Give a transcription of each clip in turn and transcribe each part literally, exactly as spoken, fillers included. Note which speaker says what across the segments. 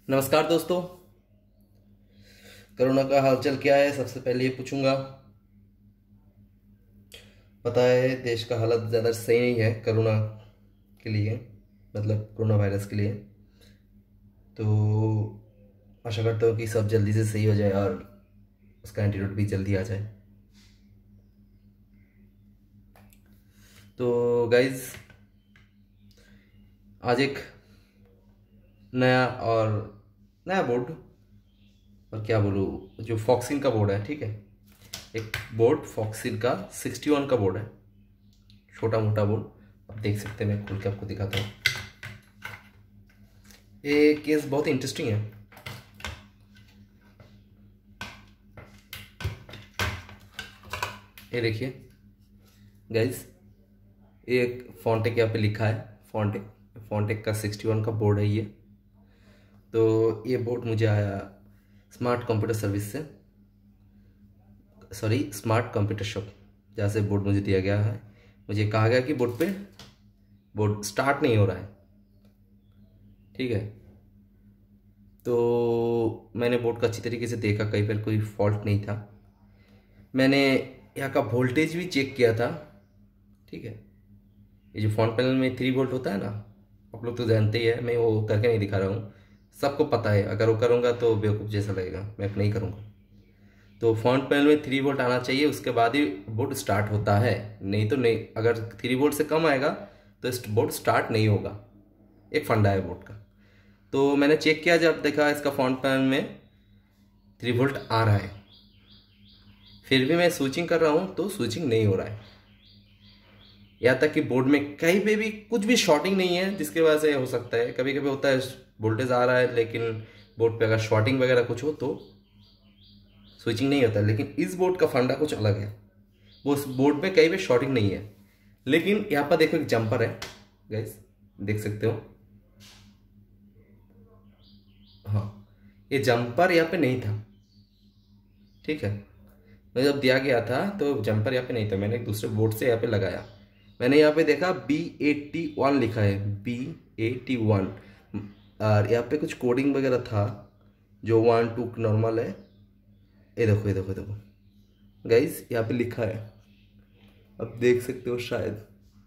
Speaker 1: नमस्कार दोस्तों। कोरोना का हालचाल क्या है, सबसे पहले ये पूछूंगा। पता है देश का हालत ज़्यादा सही नहीं है कोरोना के लिए, मतलब कोरोना वायरस के लिए। तो आशा करता हूँ कि सब जल्दी से सही हो जाए और उसका एंटीडोट भी जल्दी आ जाए। तो गाइज, आज एक नया और नया बोर्ड, और क्या बोलूँ, जो फॉक्सिन का बोर्ड है, ठीक है, एक बोर्ड फॉक्सिन का सिक्सटी वन का बोर्ड है, छोटा मोटा बोर्ड। आप देख सकते हैं, मैं खोल के आपको दिखाता हूँ। ये केस बहुत इंटरेस्टिंग है। ये देखिए गाइज, ये एक फॉन्टेक यहाँ पे लिखा है, फॉन्टेक फॉन्टेक का सिक्सटी वन का बोर्ड है ये। तो ये बोर्ड मुझे आया स्मार्ट कंप्यूटर सर्विस से, सॉरी स्मार्ट कंप्यूटर शॉप, जहाँ से बोर्ड मुझे दिया गया है। मुझे कहा गया कि बोर्ड पे बोर्ड स्टार्ट नहीं हो रहा है, ठीक है। तो मैंने बोर्ड को अच्छी तरीके से देखा, कहीं पर कोई फॉल्ट नहीं था। मैंने यहाँ का वोल्टेज भी चेक किया था, ठीक है। ये जो फ्रंट पैनल में थ्री वोल्ट होता है ना, आप लोग तो जानते ही है, मैं वो करके नहीं दिखा रहा हूँ, सबको पता है। अगर वो करूँगा तो बेवकूफ़ जैसा लगेगा, मैं नहीं करूँगा। तो फ्रंट पैनल में थ्री वोल्ट आना चाहिए, उसके बाद ही बोर्ड स्टार्ट होता है, नहीं तो नहीं। अगर थ्री वोल्ट से कम आएगा तो बोर्ड स्टार्ट नहीं होगा। एक फंडा है बोर्ड का। तो मैंने चेक किया, जब देखा इसका फ्रंट पैनल में थ्री वोल्ट आ रहा है, फिर भी मैं स्विचिंग कर रहा हूँ तो स्विचिंग नहीं हो रहा है। यहाँ तक कि बोर्ड में कहीं पे भी कुछ भी शॉर्टिंग नहीं है, जिसकी वजह से हो सकता है, कभी कभी होता है वोल्टेज आ रहा है लेकिन बोर्ड पे अगर शॉर्टिंग वगैरह कुछ हो तो स्विचिंग नहीं होता है। लेकिन इस बोर्ड का फंडा कुछ अलग है, वो उस बोर्ड में कहीं भी शॉर्टिंग नहीं है। लेकिन यहाँ पर देखो एक जंपर है गाइस, देख सकते हो। हाँ, ये जंपर यहाँ पे नहीं था, ठीक है। मैं जब दिया गया था तो जंपर यहाँ पे नहीं था, मैंने एक दूसरे बोर्ड से यहाँ पे लगाया। मैंने यहाँ पे देखा बी एट्टी वन लिखा है, बी एट्टी वन, और यहाँ पे कुछ कोडिंग वगैरह था जो वन टू नॉर्मल है। ये देखो ये देखो ये देखो गाइस, यहाँ पे लिखा है, अब देख सकते हो शायद,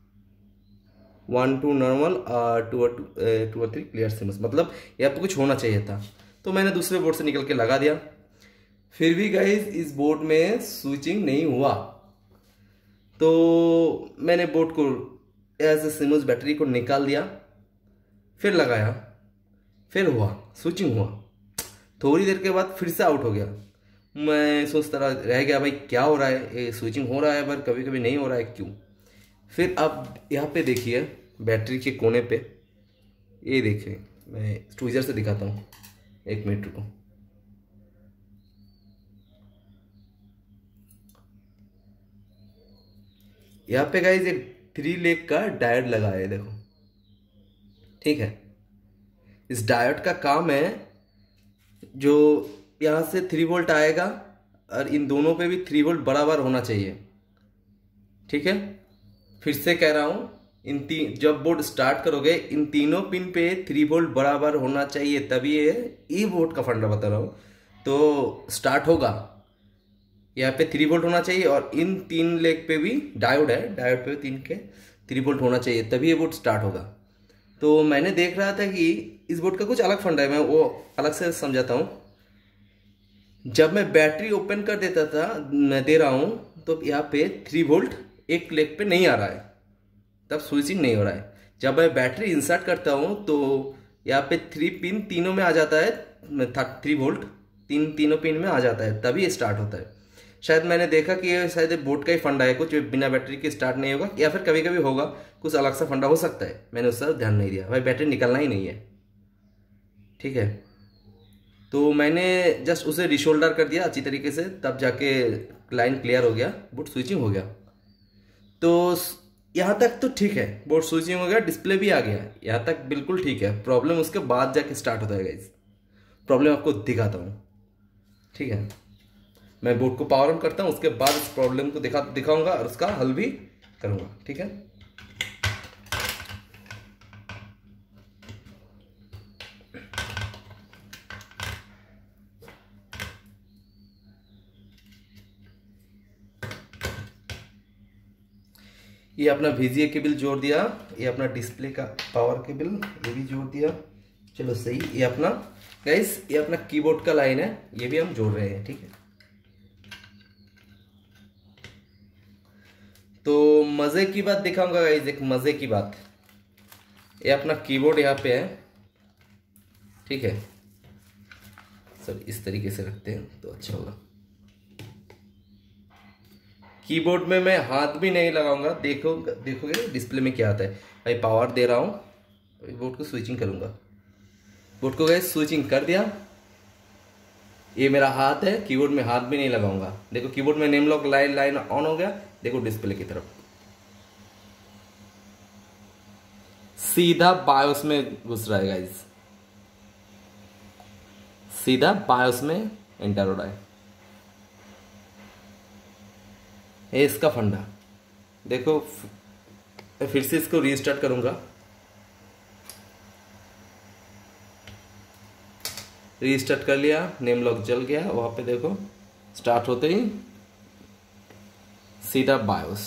Speaker 1: वन टू नॉर्मल और two two two three clear SIMs, मतलब यहाँ पे कुछ होना चाहिए था। तो मैंने दूसरे बोर्ड से निकल के लगा दिया, फिर भी गाइस इस बोर्ड में स्विचिंग नहीं हुआ। तो मैंने बोर्ड को एज ए सिमस बैटरी को निकाल दिया, फिर लगाया, फिर हुआ, स्विचिंग हुआ। थोड़ी देर के बाद फिर से आउट हो गया। मैं सोचता रह रह गया भाई क्या हो रहा है, ये स्विचिंग हो रहा है पर कभी कभी नहीं हो रहा है, क्यों। फिर अब यहाँ पे देखिए बैटरी के कोने पे, ये देखिए, मैं ट्विजर से दिखाता हूँ, एक मिनट रुको। यहाँ पे गाइस एक थ्री लेग का डायोड लगा है, देखो, ठीक है। इस डायोड का काम है, जो यहाँ से थ्री वोल्ट आएगा और इन दोनों पे भी थ्री वोल्ट बराबर होना चाहिए, ठीक है। फिर से कह रहा हूँ, इन तीन जब बोर्ड स्टार्ट करोगे इन तीनों पिन पे थ्री वोल्ट बराबर होना चाहिए, तभी ये ई बोर्ड का फंडा बता रहा हूँ तो स्टार्ट होगा। यहाँ पे थ्री वोल्ट होना चाहिए और इन तीन लेग पे भी डायोड है, डायोड पे तीन के थ्री वोल्ट होना चाहिए, तभी ये बोर्ड स्टार्ट होगा। तो मैंने देख रहा था कि इस बोर्ड का कुछ अलग फंडा है, मैं वो अलग से समझाता हूँ। जब मैं बैटरी ओपन कर देता था, मैं दे रहा हूँ, तो यहाँ पे थ्री वोल्ट एक लेग पे नहीं आ रहा है, तब स्विचिंग नहीं हो रहा है। जब मैं बैटरी इंसर्ट करता हूँ तो यहाँ पे थ्री पिन तीनों में आ जाता है, थ्री वोल्ट तीन तीनों पिन में आ जाता है, तभी स्टार्ट होता है। शायद मैंने देखा कि ये शायद बोर्ड का ही फंडा है, कुछ बिना बैटरी के स्टार्ट नहीं होगा, या फिर कभी कभी होगा, कुछ अलग सा फंडा हो सकता है। मैंने उस पर ध्यान नहीं दिया, भाई बैटरी निकलना ही नहीं है, ठीक है। तो मैंने जस्ट उसे रिशोल्डर कर दिया अच्छी तरीके से, तब जाके लाइन क्लियर हो गया, बोर्ड स्विचिंग हो गया। तो यहाँ तक तो ठीक है, बोर्ड स्विचिंग हो गया, डिस्प्ले भी आ गया, यहाँ तक बिल्कुल ठीक है। प्रॉब्लम उसके बाद जाके स्टार्ट होता है गाइस, प्रॉब्लम आपको दिखाता हूँ, ठीक है। मैं बोर्ड को पावर ऑन करता हूँ, उसके बाद इस प्रॉब्लम को दिखा दिखाऊंगा और उसका हल भी करूँगा, ठीक है। ये अपना वीजीए केबल जोड़ दिया, ये अपना डिस्प्ले का पावर केबल ये भी जोड़ दिया। चलो सही। ये अपना गाइस ये अपना कीबोर्ड का लाइन है, ये भी हम जोड़ रहे हैं, ठीक है। तो मजे की बात दिखाऊंगा गाइस, एक मजे की बात। ये अपना कीबोर्ड यहाँ पे है, ठीक है। सर इस तरीके से रखते हैं तो अच्छा होगा। कीबोर्ड में मैं हाथ भी नहीं लगाऊंगा, देखो देखोगे डिस्प्ले में क्या आता है। भाई पावर दे रहा हूँ, बोर्ड को स्विचिंग करूंगा। बोर्ड को गाइस स्विचिंग कर दिया। ये मेरा हाथ है, कीबोर्ड में हाथ भी नहीं लगाऊंगा। देखो कीबोर्ड में num lock line line on हो गया। देखो डिस्प्ले की तरफ सीधा बायोस में घुस रहा है गाइस, सीधा बायोस में एंटर हो रहा है। ये इसका फंडा। देखो फिर से इसको रीस्टार्ट करूंगा। रीस्टार्ट कर लिया, नेम लॉक जल गया। वहां पे देखो स्टार्ट होते ही सीधा बायोस।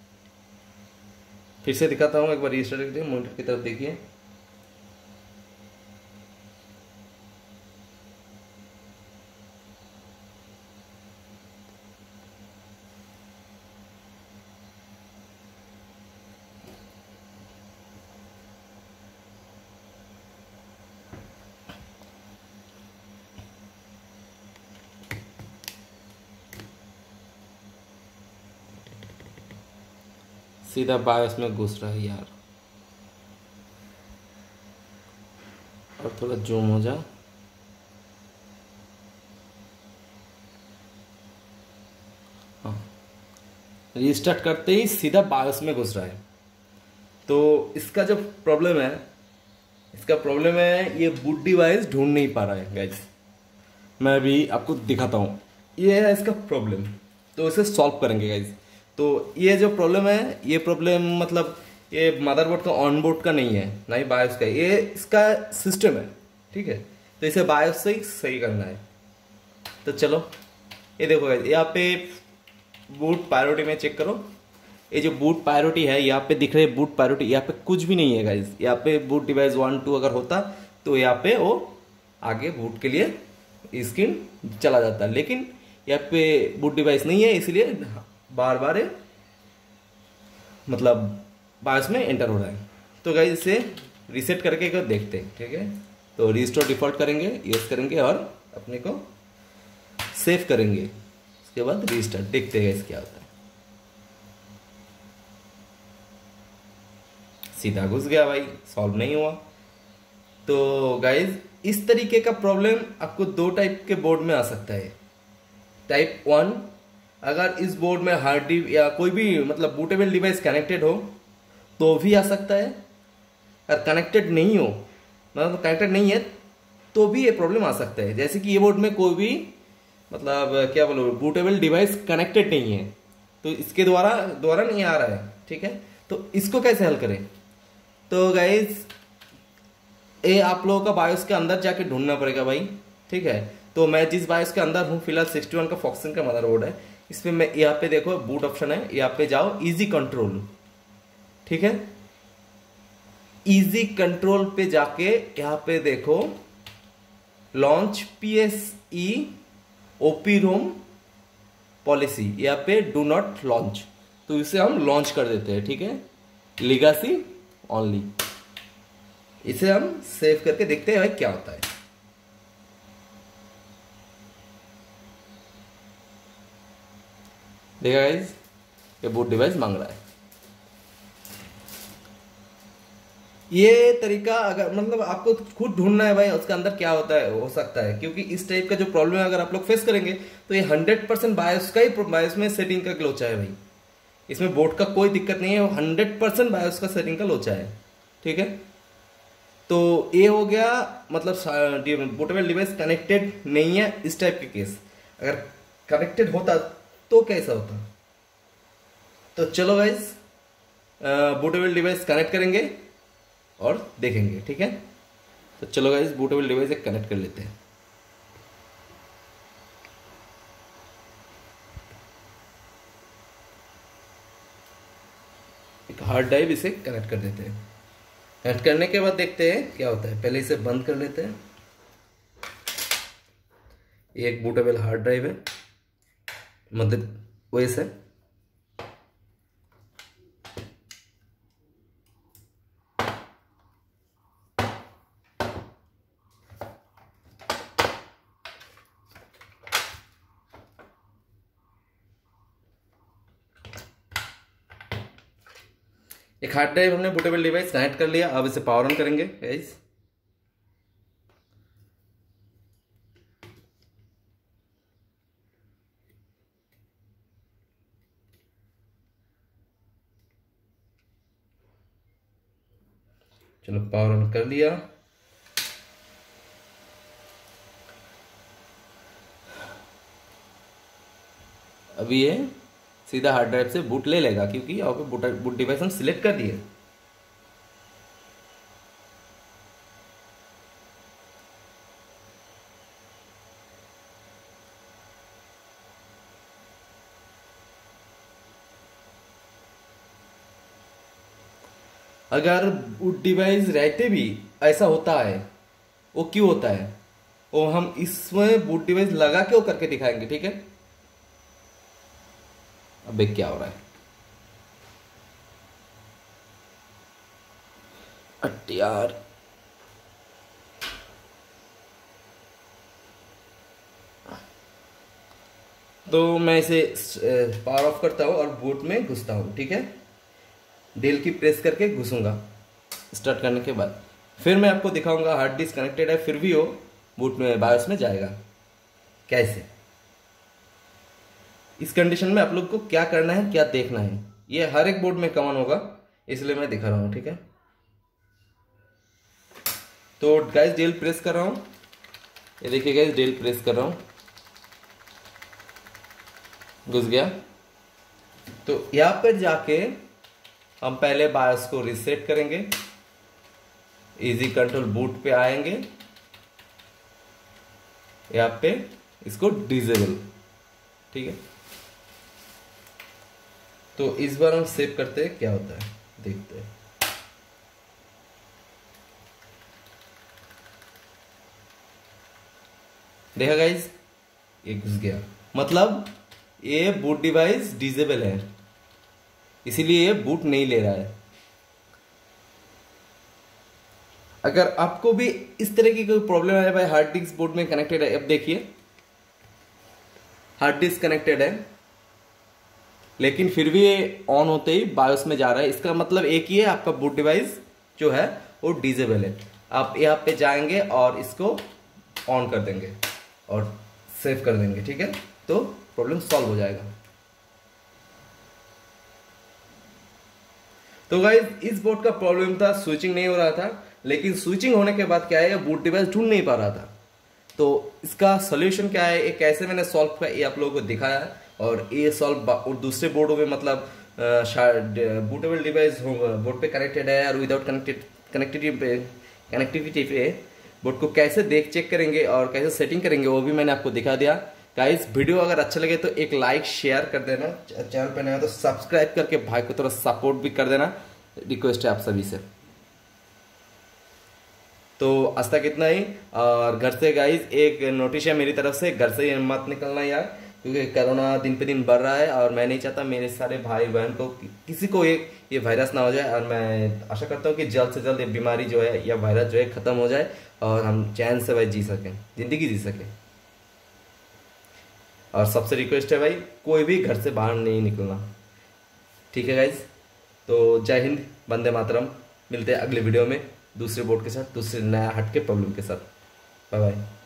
Speaker 1: फिर से दिखाता हूं, एक बार रीस्टार्ट करके मॉनिटर की तरफ देखिए। सीधा बायोस में घुस रहा है यार। और थोड़ा जूम हो जा। हाँ, रीस्टार्ट करते ही सीधा बायोस में घुस रहा है। तो इसका जो प्रॉब्लम है, इसका प्रॉब्लम है ये बूट डिवाइस ढूंढ नहीं पा रहा है गाइस। मैं अभी आपको दिखाता हूँ, ये है इसका प्रॉब्लम। तो इसे सॉल्व करेंगे गाइस। तो ये जो प्रॉब्लम है, ये प्रॉब्लम मतलब ये मदरबोर्ड का ऑनबोर्ड का नहीं है, ना ही बायोस का, ये इसका सिस्टम है, ठीक है। तो इसे बायोस से ही सही करना है। तो चलो ये देखो गाइस, यहाँ पे बूट प्रायोरिटी में चेक करो। ये जो बूट प्रायोरिटी है यहाँ पे दिख रहे है, बूट प्रायोरिटी यहाँ पे कुछ भी नहीं है गाइस। यहाँ पे बूट डिवाइस वन टू अगर होता तो यहाँ पे वो आगे बूट के लिए स्क्रीन चला जाता, लेकिन यहाँ पे बूट डिवाइस नहीं है, इसलिए बार बार मतलब बायोस में एंटर हो रहा है। तो गाइस इसे रीसेट करके एक देखते हैं, ठीक है। तो रिस्टोर डिफॉल्ट करेंगे, यस करेंगे और अपने को सेव करेंगे। उसके बाद रीस्टार्ट देखते हैं क्या होता है। सीधा घुस गया भाई, सॉल्व नहीं हुआ। तो गाइज इस तरीके का प्रॉब्लम आपको दो टाइप के बोर्ड में आ सकता है। टाइप वन, अगर इस बोर्ड में हार्ड डिस्क या कोई भी मतलब बूटेबल डिवाइस कनेक्टेड हो तो भी आ सकता है। अगर कनेक्टेड नहीं हो, मतलब कनेक्टेड नहीं है तो भी ये प्रॉब्लम आ सकता है। जैसे कि ये बोर्ड में कोई भी मतलब क्या बोलो बूटेबल डिवाइस कनेक्टेड नहीं है, तो इसके द्वारा द्वारा नहीं आ रहा है, ठीक है। तो इसको कैसे हल करें? तो गाइज ये आप लोगों का बायोस के अंदर जाके ढूंढना पड़ेगा भाई, ठीक है। तो मैं जिस बायोस के अंदर हूँ फिलहाल सिक्सटी वन का फॉक्सन का मदरबोर्ड है। इसमें मैं यहाँ पे देखो बूट ऑप्शन है, यहाँ पे जाओ इजी कंट्रोल, ठीक है। इजी कंट्रोल पे जाके यहाँ पे देखो launch P S E OP ROM policy, यहाँ पे डू नॉट लॉन्च, तो इसे हम लॉन्च कर देते हैं, ठीक है। लीगासी ओनली, इसे हम सेव करके देखते हैं भाई क्या होता है। देखा गाइस, ये बूट डिवाइस मांग रहा है। ये तरीका अगर मतलब आपको खुद ढूंढना है भाई उसके अंदर क्या होता है, हो सकता है, क्योंकि इस टाइप का जो प्रॉब्लम है अगर आप लोग फेस करेंगे तो ये हंड्रेड परसेंट बायोस का ही बायोस में सेटिंग का लोचा है भाई। इसमें बोर्ड का कोई दिक्कत नहीं है, हंड्रेड परसेंट बायोस का सेटिंग का लोचा है, ठीक है। तो ये हो गया मतलब बूटेबल डिवाइस कनेक्टेड नहीं है इस टाइप के केस। अगर कनेक्टेड होता तो कैसा होता? तो चलो गाइस बूटेबल डिवाइस कनेक्ट करेंगे और देखेंगे, ठीक है। तो चलो गाइस बूटेबल डिवाइस एक कनेक्ट कर लेते हैं। एक हार्ड ड्राइव इसे कनेक्ट कर देते हैं। कनेक्ट करने के बाद देखते हैं क्या होता है। पहले इसे बंद कर लेते हैं। ये एक बूटेबल हार्ड ड्राइव है, मतलब ओएस है। एक हार्ड ड्राइव हमने बूटेबल डिवाइस कनेक्ट कर लिया। अब इसे पावर ऑन करेंगे गाइस। चलो पावर ऑन कर लिया। अभी ये सीधा हार्ड ड्राइव से बूट ले लेगा, क्योंकि यहाँ पे बूट बूट डिवाइस हम सिलेक्ट कर दिए। अगर बूट डिवाइस रहते भी ऐसा होता है, वो क्यों होता है वो हम इसमें बूट डिवाइस लगा के वो करके दिखाएंगे, ठीक है। अबे क्या हो रहा है अट यार। तो मैं इसे पावर ऑफ करता हूँ और बूट में घुसता हूँ, ठीक है। डेल की प्रेस करके घुसूंगा स्टार्ट करने के बाद। फिर मैं आपको दिखाऊंगा हार्ड डिस्क कनेक्टेड है, फिर भी वो बूट में बायोस में जाएगा कैसे। इस कंडीशन में आप लोग को क्या करना है, क्या देखना है, ये हर एक बोर्ड में कॉमन होगा, इसलिए मैं दिखा रहा हूँ, ठीक है। तो गाइस डेल प्रेस कर रहा हूँ, ये देखिए गाइस डेल प्रेस कर रहा हूँ, घुस गया। तो यहाँ पर जाके हम पहले बायोस को रीसेट करेंगे, इजी कंट्रोल बूट पे आएंगे, यहाँ पे इसको डिसेबल, ठीक है। तो इस बार हम सेव करते हैं क्या होता है, देखते हैं। देखा गाइस ये घुस गया, मतलब ये बूट डिवाइस डिसेबल है, इसीलिए ये बूट नहीं ले रहा है। अगर आपको भी इस तरह की कोई प्रॉब्लम है भाई, हार्ड डिस्क बोर्ड में कनेक्टेड है, अब देखिए हार्ड डिस्क कनेक्टेड है लेकिन फिर भी ये ऑन होते ही बायोस में जा रहा है, इसका मतलब एक ही है, आपका बूट डिवाइस जो है वो डिसेबल है। आप यहाँ पे जाएंगे और इसको ऑन कर देंगे और सेव कर देंगे, ठीक है, तो प्रॉब्लम सॉल्व हो जाएगा। तो गाइस इस बोर्ड का प्रॉब्लम था स्विचिंग नहीं हो रहा था, लेकिन स्विचिंग होने के बाद क्या है, बूट डिवाइस ढूंढ नहीं पा रहा था। तो इसका सॉल्यूशन क्या है, ये कैसे मैंने सॉल्व किया ये आप लोगों को दिखाया है। और ये सॉल्व और दूसरे बोर्डों में मतलब बूटेबल डिवाइस बोर्ड पे कनेक्टेड है और विदाउट कनेक्टेड कनेक्टिविटी पे कनेक्टिविटी पे बोर्ड को कैसे देख चेक करेंगे और कैसे सेटिंग करेंगे वो भी मैंने आपको दिखा दिया। गाइस वीडियो अगर अच्छा लगे तो एक लाइक शेयर कर देना, चैनल पे नया तो सब्सक्राइब करके भाई को थोड़ा सपोर्ट भी कर देना, रिक्वेस्ट है आप सभी से। तो आज तक इतना ही। और घर से गाइस एक नोटिस है मेरी तरफ से, घर से मत निकलना यार, क्योंकि कोरोना दिन पे दिन बढ़ रहा है और मैं नहीं चाहता मेरे सारे भाई बहन को किसी को एक ये वायरस ना हो जाए। और मैं आशा करता हूँ कि जल्द से जल्द ये बीमारी जो है या वायरस जो है खत्म हो जाए और हम चैन से भाई जी सकें, जिंदगी जी सकें। और सबसे रिक्वेस्ट है भाई कोई भी घर से बाहर नहीं निकलना, ठीक है गाइज। तो जय हिंद, वंदे मातरम। मिलते हैं अगले वीडियो में दूसरे बोर्ड के साथ, दूसरे नया हटके प्रॉब्लम के साथ। Bye bye.